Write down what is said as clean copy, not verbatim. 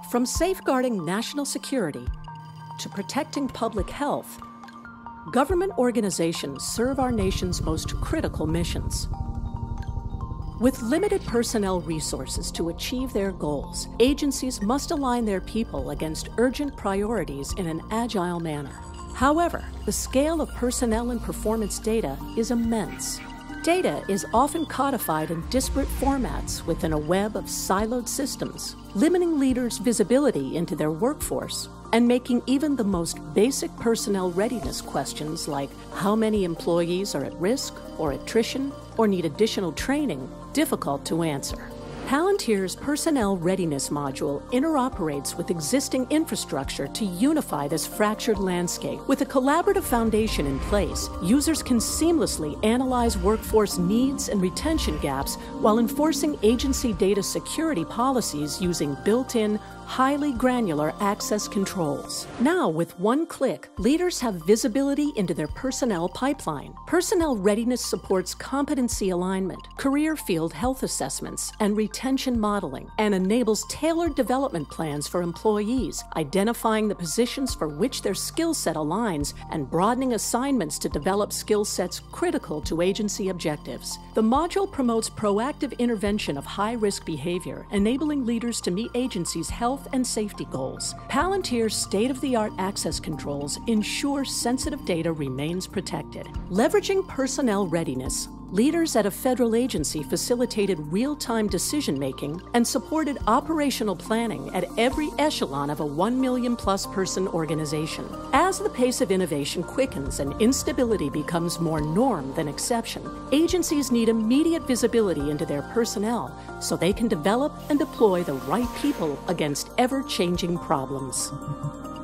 From safeguarding national security to protecting public health, government organizations serve our nation's most critical missions. With limited personnel resources to achieve their goals, agencies must align their people against urgent priorities in an agile manner. However, the scale of personnel and performance data is immense. Data is often codified in disparate formats within a web of siloed systems, limiting leaders' visibility into their workforce and making even the most basic personnel readiness questions like how many employees are at risk or attrition or need additional training difficult to answer. Palantir's Personnel Readiness module interoperates with existing infrastructure to unify this fractured landscape. With a collaborative foundation in place, users can seamlessly analyze workforce needs and retention gaps while enforcing agency data security policies using built-in, highly granular access controls. Now, with one click, leaders have visibility into their personnel pipeline. Personnel Readiness supports competency alignment, career field health assessments, and retention modeling, and enables tailored development plans for employees, identifying the positions for which their skill set aligns and broadening assignments to develop skill sets critical to agency objectives. The module promotes proactive intervention of high-risk behavior, enabling leaders to meet agencies' health and safety goals. Palantir's state-of-the-art access controls ensure sensitive data remains protected. Leveraging personnel readiness, leaders at a federal agency facilitated real-time decision-making and supported operational planning at every echelon of a 1 million-plus person organization. As the pace of innovation quickens and instability becomes more norm than exception, agencies need immediate visibility into their personnel so they can develop and deploy the right people against ever-changing problems.